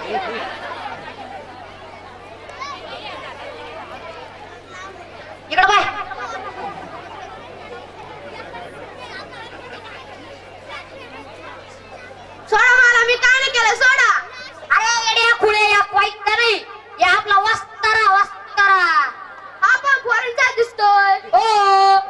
इकडं बाय. सोडा मला, मी काय नाही केलं, सोडा. अरे येड्या खुळे या वाईट नाही या आपला वस्तारा वस्तारा. आपण फोरेनचा दिसतोय. ओ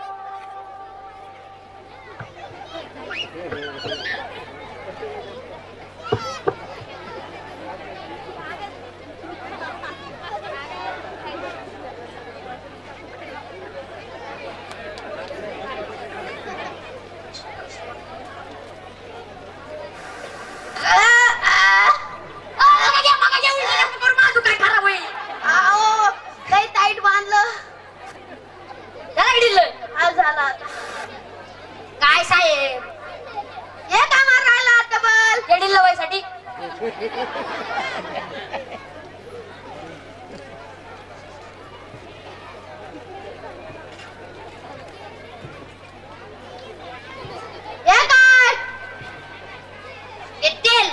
काय साहेब हे कामावर राहिला डबल येडील लवायसाठी. हे काय येतील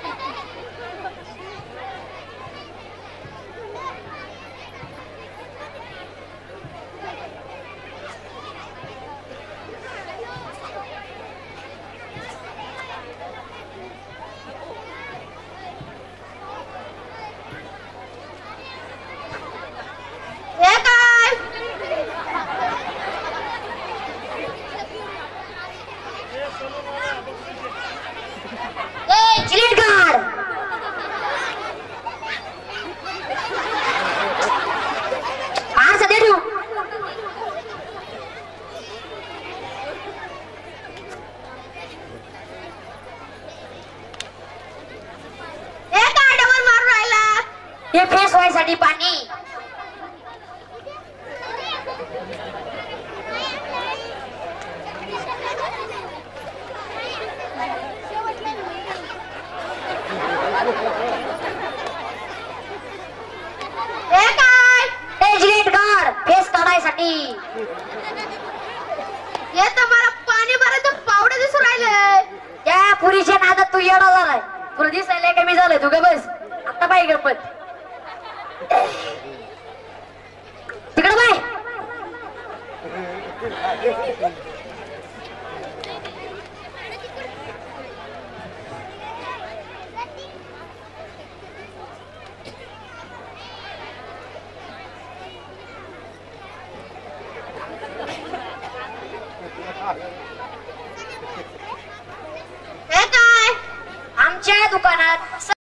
हे काय ए चिलीटगाड. आरसा दे देऊ. हे काय डबल मारून राहिला. हे फेस व्हायसाठी पाणी. हे काय ए चिलीटगाड फेस काढायसाठी. हे तर मला पाणी भरायचं पावडे दिसून राहिले. त्या पुरीच्या नादात तू येडा झालाय. तुला दिसायला कमी झालंय. तू ग बस आता बाई गप्पत. तिकडं बाय.